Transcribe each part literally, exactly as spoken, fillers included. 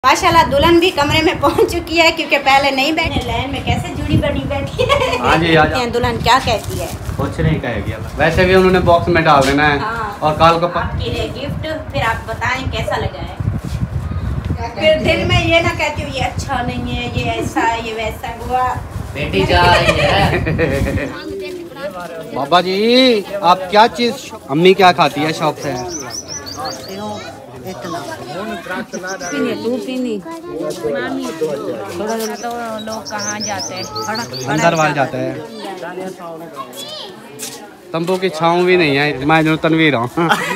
माशाल्लाह दुल्हन भी कमरे में पहुंच चुकी है क्योंकि पहले नहीं बैठे लाइन में कैसे जुड़ी बनी बैठी है। हाँ जी, आ जाओ। दुल्हन क्या कहती है? कुछ नहीं कहेगी, वैसे भी उन्होंने बॉक्स में डाल देना है। हाँ। और कल को आपके लिए गिफ्ट, फिर आप बताएं कैसा लगा है। फिर दिल में ये ना कहती हूँ ये अच्छा नहीं है, ये ऐसा है, ये वैसा हुआ। बेटी जा रही है। बाबा जी आप क्या चीज, अम्मी क्या खाती है शौक से? तू पीनी थोड़ा तो लोग कहाँ जाते हैं, अंदर वाल जाते हैं। तंबू की छाँव भी नहीं है, मैं जो तनवीर हूँ।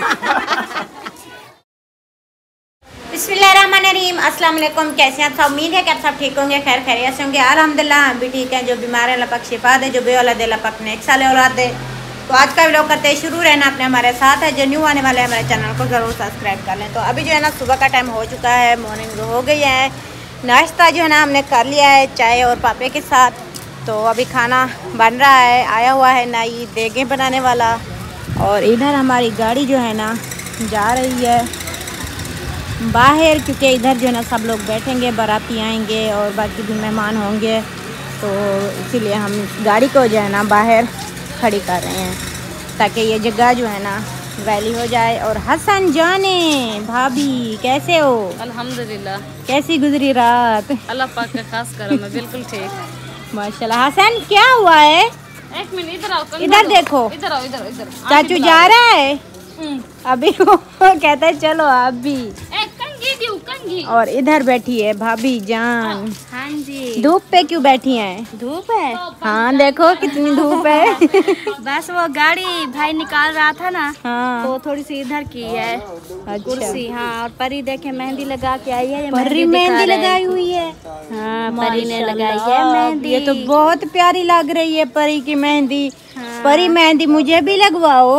बिस्मिल्लाहिर्रहमानिर्रहीम, अस्सलाम वालेकुम। कैसे हैं आप सब? उम्मीद है कि आप सब ठीक होंगे, खैर खैरियत से होंगे। अल्हम्दुलिल्लाह हम भी ठीक हैं। जो बीमार है लपक शिफा दे, जो बेऔलाद है लपक नेक साले औलाद दे। तो आज का वीडियो करते हैं शुरू, रहना अपने हमारे साथ है। जो न्यू आने वाले हमारे चैनल को ज़रूर सब्सक्राइब कर लें। तो अभी जो है ना सुबह का टाइम हो चुका है, मॉर्निंग हो गई है। नाश्ता जो है ना हमने कर लिया है चाय और पापे के साथ। तो अभी खाना बन रहा है, आया हुआ है नाई देगे बनाने वाला। और इधर हमारी गाड़ी जो है ना जा रही है बाहर, क्योंकि इधर जो है ना सब लोग बैठेंगे, बाराती आएंगे और बाकी भी मेहमान होंगे। तो इसीलिए हम इस गाड़ी को जो है ना बाहर खड़ी कर रहे हैं ताकि ये जगह जो है ना वैली हो जाए। और हसन जाने भाभी कैसे हो? अल्हम्दुलिल्लाह। कैसी गुजरी रात? अल्लाह पाक का खास करम है, बिल्कुल ठीक माशाल्लाह। हसन क्या हुआ है? एक मिनट इधर आओ, इधर देखो, इधर आओ, इधर इधर चाचू जा रहा है अभी। वो कहता है चलो आप भी। और इधर बैठी है भाभी जान। हाँ जी। धूप पे क्यों बैठी हैं? धूप है। हाँ देखो कितनी धूप है। बस वो गाड़ी भाई निकाल रहा था ना, हाँ तो थोड़ी सी इधर की है कुर्सी। हाँ, और परी देखे मेहंदी लगा के आई है। परी मेहंदी लगाई हुई है। हाँ, परी ने लगाई है मेहंदी। ये तो बहुत प्यारी लग रही है परी की मेहंदी। परी मेहंदी मुझे भी लगवाओ।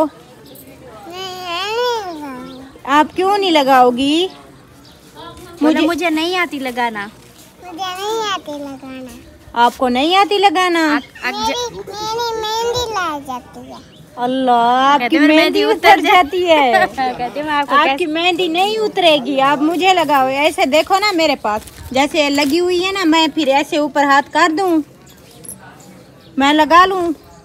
आप क्यों नहीं लगाओगी? मुझे मुझे नहीं आती लगाना। मुझे नहीं आती लगाना। आपको नहीं आती लगाना? मेरी मेहंदी ला जाती है। अल्लाह, आपकी मेहंदी उतर जाती है। कहती मैं आपको आपकी मेहंदी नहीं उतरेगी, आप मुझे लगाओ। ऐसे देखो ना मेरे पास जैसे लगी हुई है ना, मैं फिर ऐसे ऊपर हाथ कर दूं, मैं लगा लूं।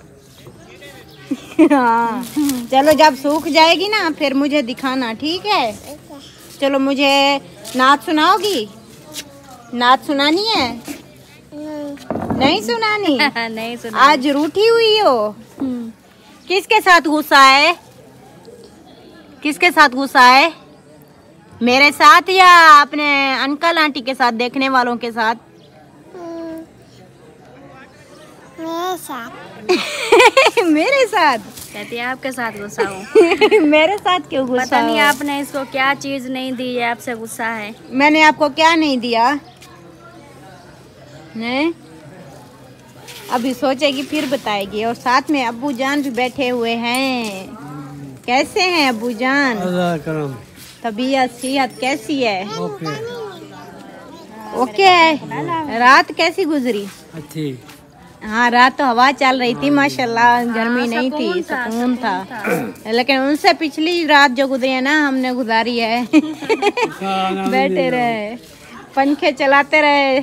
हाँ चलो, जब सूख जाएगी ना फिर मुझे दिखाना, ठीक है? चलो, मुझे नात सुनाओगी? नात सुनानी है? नहीं, नहीं सुनानी? नहीं सुना। आज रूठी हुई हो? किसके साथ गुस्सा है? किसके साथ गुस्सा है? मेरे साथ या अपने अंकल आंटी के साथ, देखने वालों के साथ? मेरे साथ। मेरे साथ? कहती है आपके साथ गुस्सा हूँ। मेरे साथ क्यों गुस्सा? पता नहीं आपने इसको क्या चीज नहीं दी है, आपसे गुस्सा है। मैंने आपको क्या नहीं दिया? नहीं, अभी सोचेगी फिर बताएगी। और साथ में अब्बू जान भी बैठे हुए हैं। कैसे हैं अब्बू जान? अल्लाह करम। तबीयत सेहत कैसी है? ओके ओके है। रात कैसी गुजरी? अच्छी। हाँ, रात तो हवा चल रही थी माशाल्लाह, गर्मी नहीं थी, सुकून था। लेकिन उनसे पिछली रात जो गुजरी है ना, हमने गुजारी है बैठे रहे, पंखे चलाते रहे।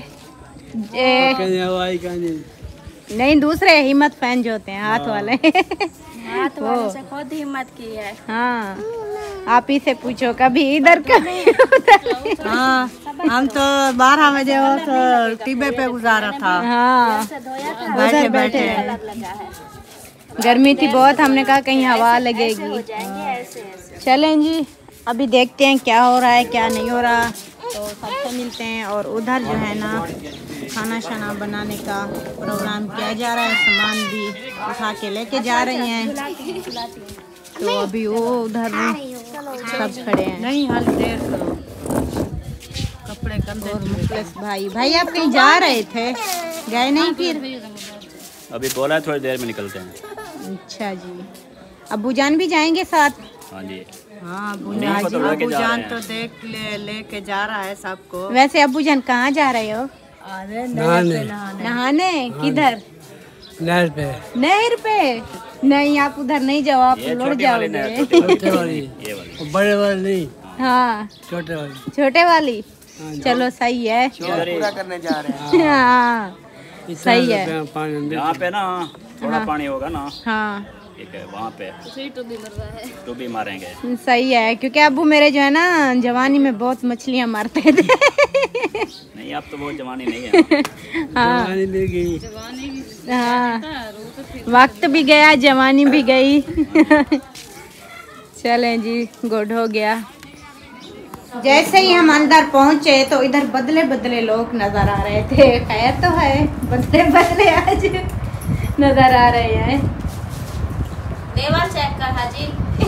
नहीं, दूसरे हिम्मत फैन जो होते हैं, हाथ वाले। हाथ वाले से खुद हिम्मत की है। हाँ, आप ही से पूछो, कभी इधर कभी उधर। हाँ, हम तो बारह बजे वो तो टीबे पे गुजारा था। हाँ, उधर बैठे हैं। गर्मी थी बहुत, हमने कहा कहीं हवा लगेगी। चलें जी, अभी देखते हैं क्या हो रहा है क्या नहीं हो रहा। तो सबसे मिलते हैं। और उधर जो है ना खाना शाना बनाने का प्रोग्राम किया जा रहा है, सामान भी उठा के लेके जा रही हैं। तो अभी वो उधर सब खड़े हैं। नहीं, हाल देर करो, कपड़े कम। और मुखलिस भाई भाई आप कहीं जा रहे थे, गए नहीं फिर? अभी बोला है थोड़ी देर में निकलते हैं। अच्छा जी। अब्बू जान भी जाएंगे साथ? हाँ जी। हाँ, अबू जान तो देख ले लेके जा रहा है सबको। वैसे अब्बू जान कहाँ जा रहे हो? अरे नहाने। नहाने? किधर? नहर पे। नहर पे? नहीं, आप उधर नहीं जाओ, आप लुढ़ जाओगे। छोटे वाली, बड़े वाली नहीं। हाँ, छोटे वाली। छोटे वाली। चलो सही है। पूरा करने जा रहे हैं। हाँ सही है। यहाँ पे ना थोड़ा हाँ। पानी होगा ना, हाँ ठीक है, वहाँ पे टूबी मारेंगे। सही है, क्योंकि अबू मेरे जो है ना जवानी में बहुत मछलियाँ मारते थे। नहीं अब तो बहुत जवानी नहीं है। हाँ हाँ, वक्त भी गया, जवानी भी गई। चलें जी, गुड हो गया। जैसे ही हम अंदर पहुंचे तो इधर बदले बदले लोग नजर आ रहे थे। खैर तो है, बदले बदले आज नजर आ रहे हैं। लेवल चेक कर हाजी।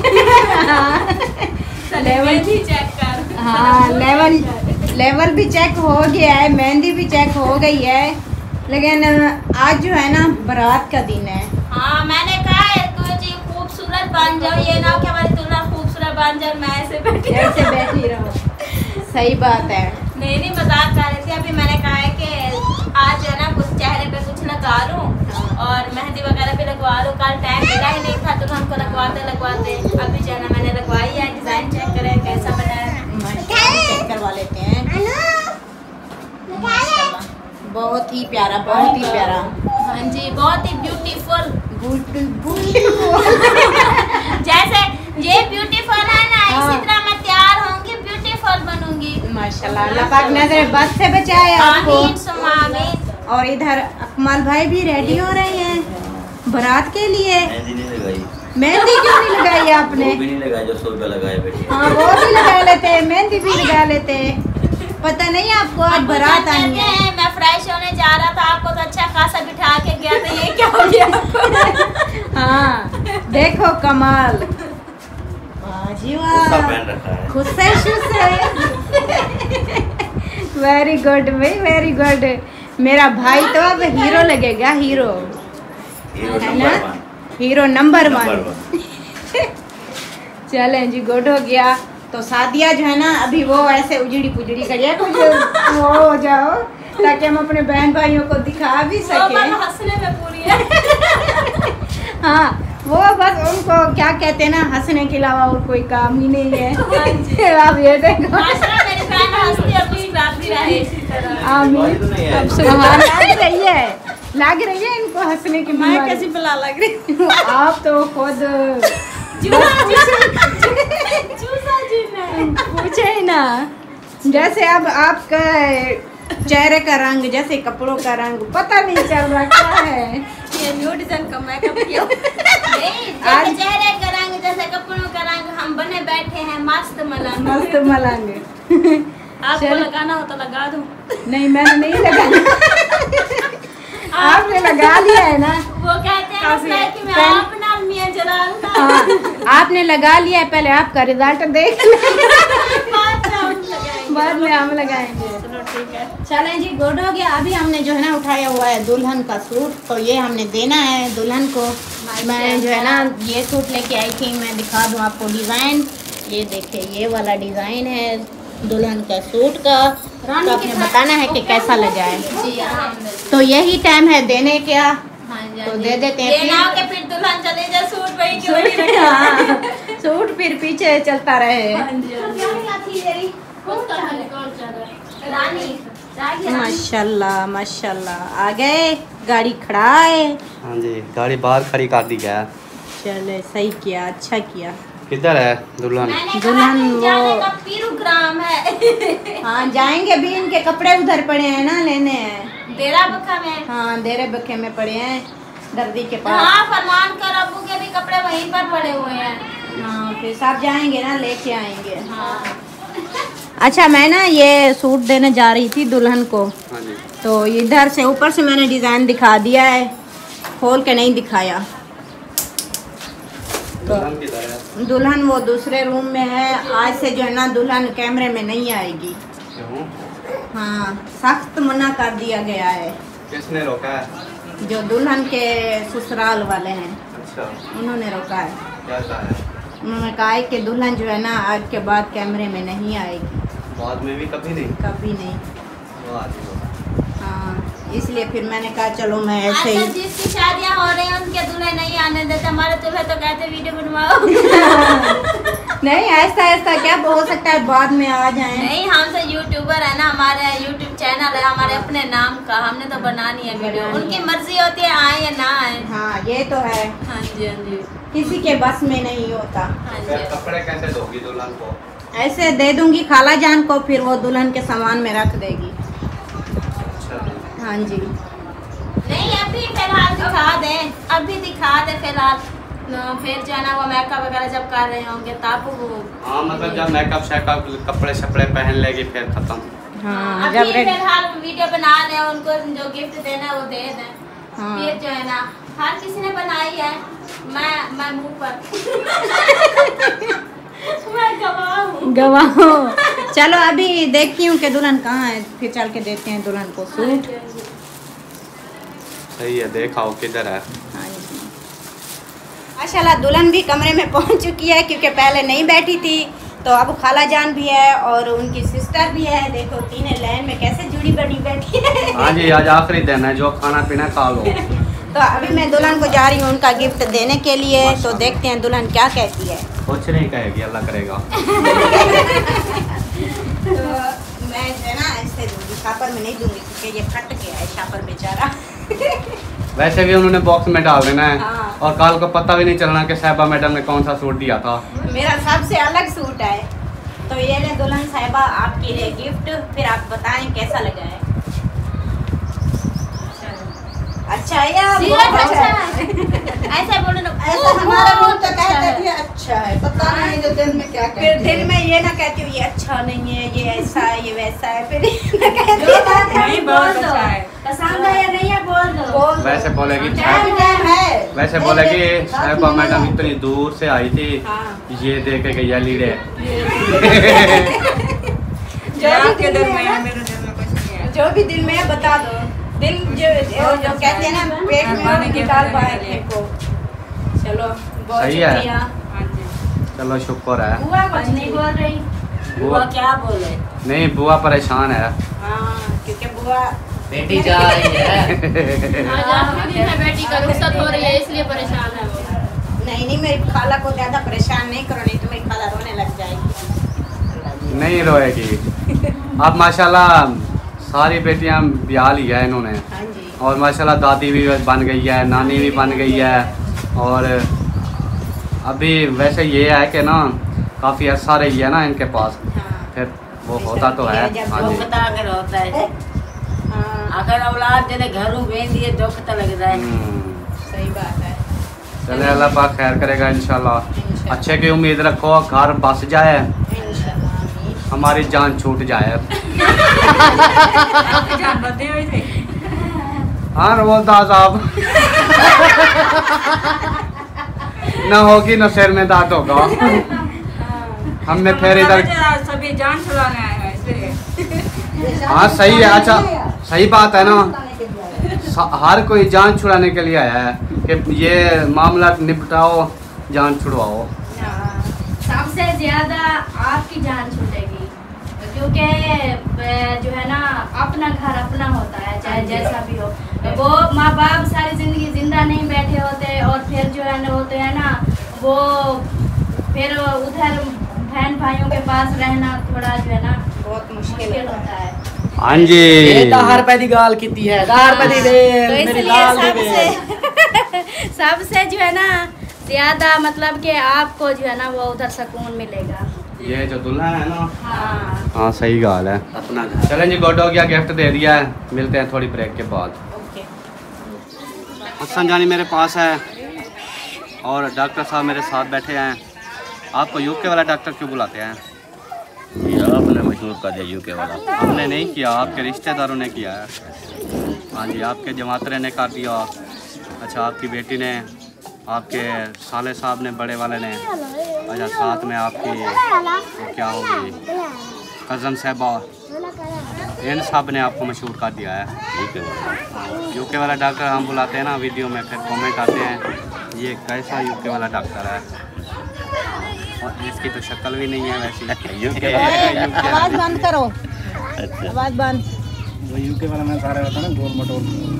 लेवल भी चेक कर। हाँ लेवल लेवल भी चेक हो गया है, मेहंदी भी चेक हो गई है, लेकिन आज जो है ना बारात का दिन है। हाँ मैंने कहा है तू जी खूबसूरत बन जाओ, ये ना कि हमारी तुलना खूबसूरत बन जाओ, मैं ऐसे बैठी ऐसे बैठी रहो। सही बात है। नहीं नहीं मजाक कर रही थी। अभी मैंने कहा है कि आज है ना कुछ चेहरे पे कुछ लगा लूं और मेहंदी वगैरह भी लगवा लूं। कल टाइम मिला ही नहीं था तो हमको लगवाते लगवाते अभी जो है ना मैंने लगवाई है। डिजाइन चेक करें कैसा बना है, चेक करवा लेते हैं। बहुत ही प्यारा, बहुत ही प्यारा। हाँ जी बहुत ही ब्यूटीफुल। ब्यूटीफुल। जैसे ये ब्यूटीफुल है ना, इसी तरह मैं तैयार होंगी, ब्यूटीफुल बनूंगी। माशाल्लाह, अल्लाह पाक नजर बद से बचाए आपको। आमीन सुम्मा आमीन। और इधर अकमल भाई भी रेडी हो रहे हैं बारात के लिए। मेहंदी नहीं लगाई। मेहंदी क्यों नहीं लगाई आपने? वो भी नहीं लगाई जो सौ रुपया लगाए बेटी। हाँ वो भी लगा लेते, मेहंदी भी लगा लेते। पता नहीं आपको आज बारात आनी है। मैं फ्रेश होने जा रहा था, आपको तो अच्छा खासा बिठा के गया था, ये क्या हो गया? हाँ देखो कमाल, वाह जी वाह, पहन रखा है। खुश है, खुश है। वेरी गुड भाई, वेरी गुड। मेरा भाई तो अब हीरो लगेगा, हीरो है ना, हीरो नंबर वन। चलें जी, गुड हो गया। तो शादियाँ जो है ना अभी वो ऐसे उजड़ी पुजड़ी करिए, कुछ वो हो जाओ ताकि हम अपने बहन भाइयों को दिखा भी सकें। हंसने में पूरी है। हाँ वो बस उनको क्या कहते हैं ना, हंसने के अलावा और कोई काम ही नहीं है। आप ये देखो मेरी बहन हंसती और मुस्कुराती रहे इसी तरह। आमीन। अब सुबह लग रही है, लग रही है इनको हंसने की। मैं कैसी बुला लग रही। आप तो खुद पूछे ही ना। जैसे अब आपका चेहरे का रंग, जैसे कपड़ों का रंग पता नहीं चल रहा क्या है। ये ब्यूटीशियन का मेकअप किया। नहीं, जैसे चेहरे का रंग, जैसे कपड़ों का रंग, हम बने बैठे हैं मस्त मलंग। मस्त मलंग। आपको लगाना हो तो लगा दूं। नहीं मैंने नहीं लगाया। आपने लगा लिया है ना। वो कहते हैं कि मैं अपना मियां जलाल ना। हाँ, आपने लगा लिया है, पहले आपका रिजल्ट देख बाद में हम लगाएंगे। चलो ठीक है। चलें जी, गुड हो गया। अभी हमने जो है ना उठाया हुआ है दुल्हन का सूट, तो ये हमने देना है दुल्हन को। मैं जो है ना ये सूट लेके आई थी, मैं दिखा दूँ आपको डिज़ाइन। ये देखिए, ये वाला डिज़ाइन है दुल्हन का सूट का। तो आपने बताना है कि कैसा लगा है। तो यही टाइम है देने का, तो दे देते हैं। ये ना हो कि फिर दुल्हन चले जाए, सूट वही के वही रखे। हाँ, सूट फिर पीछे चलता रहे। माशाल्लाह माशाल्लाह। आ गए, गाड़ी खड़ा है। हाँ जी, गाड़ी बाहर खड़ी कर दी है। चले सही किया, अच्छा किया। किधर है दुल्हन? दुल्हन वो पीरुग्राम है। हाँ जाएंगे भी, इनके कपड़े उधर पड़े हैं ना, लेने हैं डेरा बखा में। हाँ डेरे बखे में पड़े हैं, दर्दी के पास। हाँ फरमान कर, अबू के भी कपड़े वहीं पर पड़े हुए हैं। हाँ फिर सब जाएंगे ना, लेके आएंगे। हाँ। अच्छा मैं ना ये सूट देने जा रही थी दुल्हन को, हाँ जी। तो इधर से ऊपर से मैंने डिज़ाइन दिखा दिया है, खोल के नहीं दिखाया। तो दुल्हन किधर है? दुल्हन वो दूसरे रूम में है। आज से जो है ना दुल्हन कैमरे में नहीं आएगी। क्यों? हाँ सख्त मना कर दिया गया है। किसने रोका है? जो दुल्हन के ससुराल वाले हैं, अच्छा, उन्होंने रोका है। क्या कहा है? उन्होंने कहा है कि दुल्हन जो है ना आज के बाद कैमरे में नहीं आएगी, बाद में भी कभी नहीं? कभी नहीं। वो आती होगा। हाँ इसलिए फिर मैंने कहा चलो मैं ऐसे ही। आजकल जिसकी शादियां हो रही हैं उनके दूल्हे नहीं आने देते, हमारे दूल्हे तो कहते वीडियो बनवाओ। नहीं ऐसा ऐसा क्या हो सकता है बाद में आ जाए। नहीं, हम तो यूट्यूबर है ना, हमारे यूट्यूब चैनल है हमारे अपने नाम का, हमने तो बनानी है वीडियो। उनकी मर्जी होती है आए या ना आए। हाँ ये तो है। हाँ जी हाँ जी, किसी के बस में नहीं होता। हाँ जी। कपड़े कैसे दोगी दुल्हन को? ऐसे दे दूंगी खाला जान को, फिर वो दुल्हन के सामान में रख देगी। हाँ जी। नहीं अभी फिलहाल दिखा दे, अभी दिखा दे फिलहाल, फिर जो है ना वो मेकअप वगैरह जब कर रहे होंगे तब वो। हाँ मतलब जब मेकअप शेकअप कपड़े शपड़े पहन लेगी फिर खत्म। हाँ अभी जब रेडी। फिलहाल वीडियो बना ले, उनको जो गिफ्ट देना है वो दे दें। हाँ। फिर जो है ना हर किसी ने बनाई है, मैं मैं मुंह पर मैं गवाह हूँ। गवाह। चलो अभी देखती हूँ कि दुल्हन कहाँ है, फिर चल के देखते हैं दुल्हन को सूट। सही है, देखाओ किधर है। हाँ जी। माशाल्लाह दुल्हन भी कमरे में पहुँच चुकी है, क्योंकि पहले नहीं बैठी थी। तो अब खाला जान भी है और उनकी सिस्टर भी है। देखो तीनों लाइन में कैसे जुड़ी बनी बैठी है। हाँ जी, आज आखिरी दिन है, जो खाना पीना खा लो। तो अभी मैं दुल्हन को जा रही हूँ उनका गिफ्ट देने के लिए। तो देखते हैं दुल्हन क्या कहती है। कुछ नहीं कहेगी, अल्लाह करेगा। तो मैं जो है ना ऐसे दूंगी, शापर में नहीं दूंगी, क्योंकि ये फट गया है शापर बेचारा। वैसे भी उन्होंने बॉक्स में डाल देना है। हाँ। और कल को पता भी नहीं चलना कि साहिबा मैडम ने कौन सा सूट दिया था। मेरा सबसे अलग सूट है। तो ये ले दुल्हन साहिबा आपके लिए गिफ्ट, फिर आप बताएं कैसा लगा है। अच्छा है या बहुत अच्छा है? ऐसा बोलो ना, ऐसा हमारा मुंह तो कहते थे अच्छा है, पता नहीं जो दिल में क्या कहते हैं। फिर दिल में ये ना कहती हूँ ये अच्छा नहीं है, ये ऐसा है, ये वैसा है, फिर ये ना कहती नहीं बहुत अच्छा है। पसंद है या नहीं है बोल दो। बोल वैसे बोलेगी टाइम टाइम है। वैसे बोलेगी साहिबा मैडम इतनी दूर से आई थी, हाँ। ये देख के गैया लीड़े। जो भी आपके दिल दिल में में है है, ना, मेरे दिल में कुछ नहीं है। जो भी दिल में है बता दो। दिल जो जो कहते हैं ना पेट में भगवान हो, के निकाल लिए बाहर लिए। फेंको। चलो बहुत सही है। शुक्रिया। हाँ जी। चलो शुक्र है। बुआ कुछ नहीं बोल रही। बुआ क्या बोले? नहीं, बुआ परेशान है। हाँ क्योंकि बुआ बेटी जा रही है। आज आखिरी दिन है बेटी का रुखसत हो रही है, इसलिए परेशान है वो। नहीं नहीं मेरी खाला को ज्यादा परेशान नहीं करो, नहीं तो मेरी खाला रोने लग जाएगी। नहीं रोएगी। अब माशाल्लाह सारी बेटियां ब्याह लिया है इन्होंने। हाँ जी। और माशाल्लाह दादी भी बन गई है, नानी भी बन गई है। और अभी वैसे ये है कि ना काफ़ी अर्सा रही है ना इनके पास, हाँ। फिर वो होता तो है। जब हाँ वो जी। बता कर होता है। हाँ अगर औलाद जने घरों भेज दिए दुख तो लग रहा है। हम्म, सही बात है। चले अल्लाह पाक खैर करेगा इंशाल्लाह। इंशाल्लाह। अच्छे की उम्मीद रखो, घर बस जाए, इंशाल्लाह आमीन। हमारी जान छूट जाए। आपकी जान बदली हुई थी। हाँ रोलदास साहब। न होगी न सिर में दांत होगा। हमने फिर इधर सभी जान छुड़ाने आए हैं इसलिए। हाँ सही है। अच्छा सही बात है ना, हर कोई जान छुड़ाने के लिए आया है कि ये मामला निपटाओ, जान छुड़वाओ। सबसे ज्यादा आपकी जान छूटेगी, क्योंकि जो है ना अपना घर अपना होता है, चाहे जैसा भी हो। वो माँ बाप सारी जिंदगी जिंदा नहीं बैठे होते, और फिर जो है ना होते हैं ना वो फिर उधर बहन भाइयों के पास रहना थोड़ा जो है ना बहुत मुश्किल मुश्किल होता है। होता है। हाँ जी। दस रुपए की गाल की है, दस रुपए की दे तो मेरी इसलिए लाल दी दे। सबसे सबसे जो है ना ज्यादा मतलब कि आपको जो है ना वो उधर सुकून मिलेगा। ये जो दुल्हन है ना, हाँ हाँ सही गाल है। अपना घर। चलें जी, गोड हो गया, गिफ्ट दे दिया है। मिलते हैं थोड़ी ब्रेक के बाद। ओके। हसन जानी मेरे पास है और डॉक्टर साहब मेरे साथ बैठे हैं। आपको यूके वाला डॉक्टर क्यों बुलाते हैं? ये आपने मशहूर कर दिया यूके वाला। हमने नहीं किया, आपके रिश्तेदारों ने किया है। हाँ जी, आपके जमातरे ने कर दिया। अच्छा, आपकी बेटी ने, आपके साले साहब ने, बड़े वाले ने, अच्छा साथ में आपकी वो क्या होगी कज़न साहबा, इन सब ने आपको मशहूर कर दिया है। यूके वाला। यूके वाला डॉक्टर हम बुलाते हैं ना वीडियो में, फिर कमेंट आते हैं ये कैसा यूके वाला डॉक्टर है, और इसकी तो शक्ल भी नहीं है वैसी। यूके आवाज बंद करो। अच्छा। आवाज बंद। वो यूके वाला में सारे होता है ना गोल मटोल।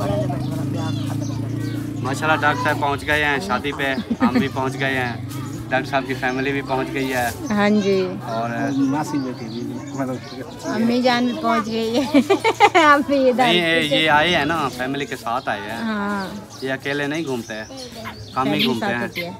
माशाल्लाह डॉक्टर साहब पहुंच गए हैं शादी पे, हम भी पहुंच गए हैं। डॉक्टर साहब की फैमिली भी पहुंच गई है। हाँ जी, और मासी बेटी भी अम्मी जान भी पहुंच गई है। अभी इधर ये ये आए हैं ना, फैमिली के साथ आए हैं। हाँ, ये अकेले नहीं घूमते हैं, कम ही घूमते हैं।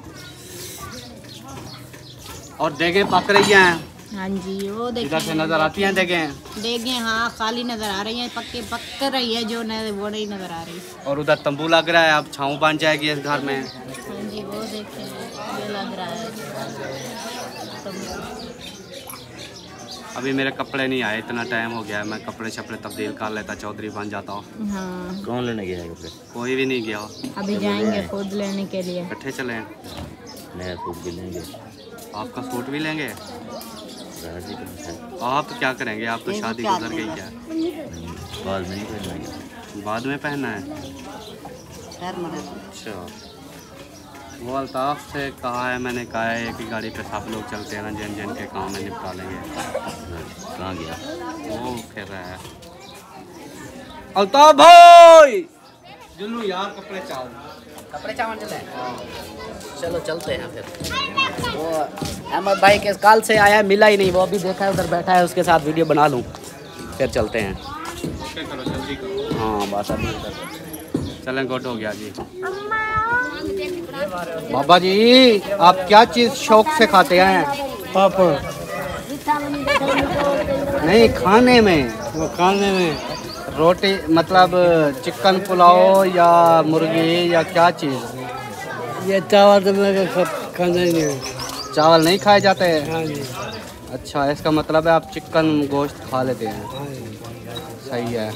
और देखें पक रही हैं। हाँ जी, वो इधर देखिए से नजर आती हैं देखें। देखें, हाँ खाली नजर आ रही है, पक्के पक रही है जो न, वो नहीं नजर आ रही। और उधर तंबू लग रहा है, अब छाँव बन जाएगी इस घर में। हाँ जी, वो देखें ये लग रहा है। अभी मेरे कपड़े नहीं आए, इतना टाइम हो गया है, मैं कपड़े शपड़े तब्दील कर लेता, चौधरी बन जाता हूँ। हाँ, कौन लेने गया है कपड़े? कोई भी नहीं गया। अभी जाएंगे खुद लेने के लिए। इकट्ठे चलें। नया सूट भी लेंगे। आपका सूट भी लेंगे? राजी का है। आप क्या करेंगे? आप तो शादी गुजर गई है। बाद में नहीं पहनेंगे। बाद में पहनना है। अच्छा, वो अल्ताफ से कहा है, मैंने कहा है कि गाड़ी पे सब लोग चलते हैं ना, जिन जिन के काम में निपटा लेंगे। कहाँ गया? वो कह रहा है अल्ताफ भाई, जुल्लू यार कपड़े चावल कपड़े चावल चले। चलो चलते हैं फिर। वो अहमद भाई के कल से आया, मिला ही नहीं, वो अभी देखा है उधर बैठा है, उसके साथ वीडियो बना लूँ फिर चलते हैं। करो जल्दी करो। हाँ बस अभी चलें, गुड हो गया जी। बाबा जी, आप क्या चीज़ शौक से खाते हैं? पापड़ नहीं, खाने में। वो खाने में रोटी मतलब चिकन पुलाव या मुर्गी या क्या चीज़? ये चावल तो मेरे खाना ही नहीं है। चावल नहीं खाए जाते हैं? हाँ जी। अच्छा, इसका मतलब है आप चिकन गोश्त खा लेते हैं। सही है।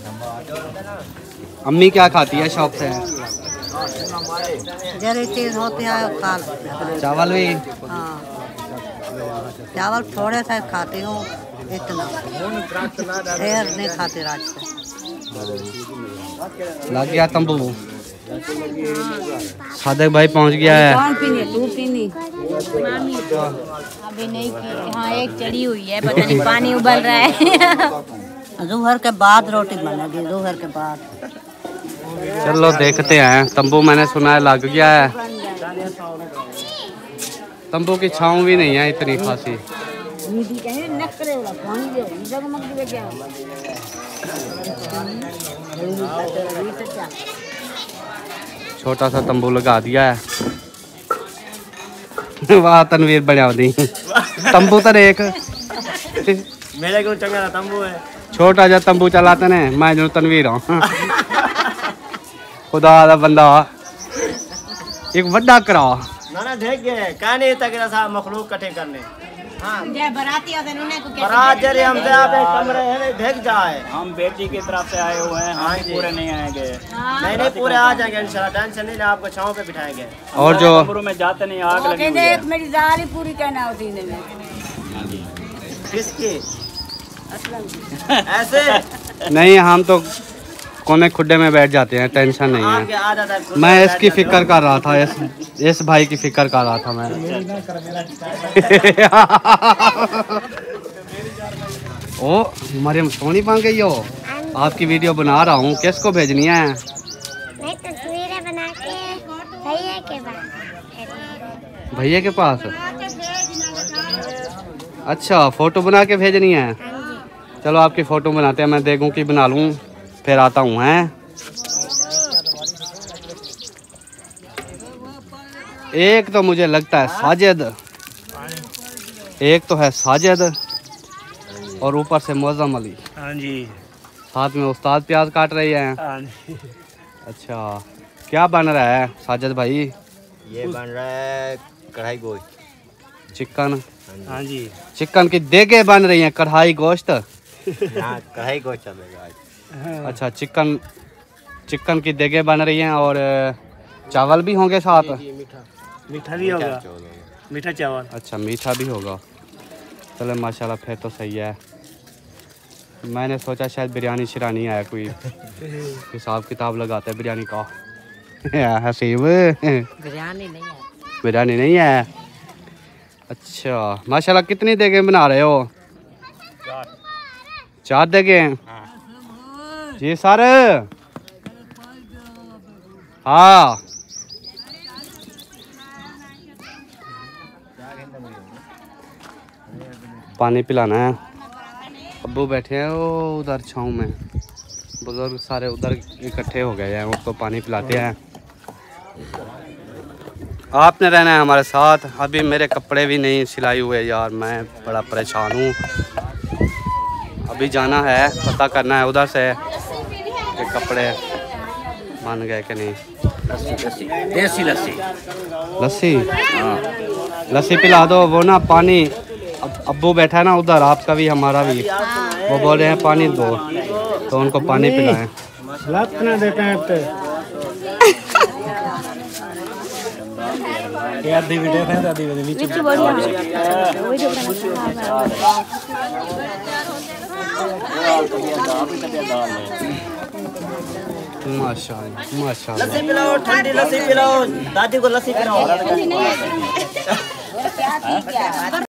अम्मी क्या खाती है शौक से? जरी चीज होती है खा लेते हैं। चावल भी? हाँ, चावल थोड़े से खाती हूँ, इतना ढेर नहीं खाती रात से। लग गया तंबू। सादिक भाई पहुंच गया है। कौन पीनी तू पीनी? अभी नहीं की, हाँ एक चढ़ी हुई है, पता नहीं पानी उबल रहा है। दोपहर के बाद रोटी बनेगी, दोपहर के बाद। चलो देखते हैं। तंबू मैंने सुना है लग गया है। तंबू की छाँव भी नहीं है इतनी खासी। छोटा सा तंबू लगा दिया है। वाह तनवीर बना दी तंबू तो देख। मेरे को चंगा तंबू है। छोटा जा तंबू चलाते ने, मैं जो तनवीर हूँ। खुदा दा बंदा एक वड्डा करा ना ना देख गए काने तक सा मखलूक इकट्ठे करने। हाँ, जे बराती आते हैं उन्हें को कैसे बारात जरे हम दे आप एक कमरे है देख जाए। हम बेटी की तरफ से आए हुए हैं, हम पूरे नहीं आएंगे। नहीं नहीं पूरे आ जाएंगे इंशाल्लाह, टेंशन नहीं, आपको छांव पे बिठाएंगे। और जो कमरों में जाते नहीं, आग लगी हुई है। मेरी जारी पूरी कहना होती है। किसकी? ऐसे नहीं, हम तो कोने खुड्डे में बैठ जाते हैं, टेंशन नहीं आगे है। आ जाता है। मैं इसकी फिक्र कर रहा था, इस इस भाई की फिक्र कर रहा था मैं। ओ मरियम सोनी बन गई हो। आपकी वीडियो बना रहा हूँ, किसको भेजनी है? मैं तस्वीरें बना के भैया के पास। भैया के पास? अच्छा, फोटो बना के भेजनी है। चलो आपकी फोटो बनाते हैं, मैं देखूं कि बना लूं, फिर आता हूँ। हैं एक तो मुझे लगता है साजिद, एक तो है साजिद और ऊपर से मौजम अली। हाँ जी। साथ में उस्ताद प्याज काट रही है। हाँ जी। अच्छा, क्या बन रहा है साजिद भाई? ये बन रहा है कढ़ाई गोश्त, चिकन। हाँ जी। चिकन की देगे बन रही हैं, कढ़ाई गोश्त। हाँ कढ़ाई गोश्त चलेगा आज। अच्छा, चिकन चिकन की देगे बन रही हैं और चावल भी होंगे साथ। मीठा भी होगा, मीठा चावल। अच्छा, मीठा भी होगा। चलो माशाल्लाह, फिर तो सही है। मैंने सोचा शायद बिरयानी शिरानी है, कोई हिसाब किताब लगाता है बिरयानी का। हसीब बिरयानी नहीं है। बिरयानी नहीं है। अच्छा माशाल्लाह, कितनी देगे बना रहे हो? चार देगे जी सर। हाँ पानी पिलाना है। अब्बू बैठे हैं वो उधर छाँव में, बुजुर्ग सारे उधर इकट्ठे हो गए हैं, उनको पानी पिलाते हैं। आपने रहना है हमारे साथ। अभी मेरे कपड़े भी नहीं सिलाई हुए यार, मैं बड़ा परेशान हूँ। अभी जाना है, पता करना है उधर से कि कपड़े बन गए कि नहीं। देसी लस्सी। लस्सी? हाँ लस्सी पिला दो। वो ना पानी, अब अब्बू बैठा है ना उधर, आपका भी हमारा भी, वो बोल रहे हैं पानी दो, तो उनको पानी पिलाएं। देते हैं आधी वीडियो है, आधी वीडियो माशाल्लाह माशाल्लाह। लस्सी पिलाओ, ठंडी लस्सी पिलाओ, दादी को लस्सी पिलाओ।